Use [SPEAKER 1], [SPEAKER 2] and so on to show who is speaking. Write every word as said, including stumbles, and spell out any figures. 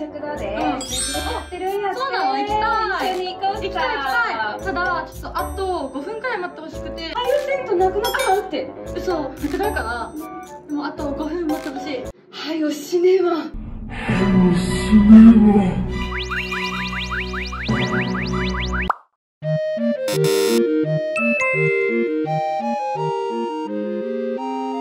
[SPEAKER 1] 食堂でやってるんやって。
[SPEAKER 2] そうなの、行きたい。
[SPEAKER 1] 一緒に行こうか。
[SPEAKER 2] 行きたい行きたい。ただちょっとあとごふんくらい待ってほしくて。
[SPEAKER 1] あゆせんとなくなってまうって。
[SPEAKER 2] 嘘、なくなるかな。でもあとごふん待ってほしい。
[SPEAKER 1] はよ死ねわ。
[SPEAKER 3] はよ死ねわ。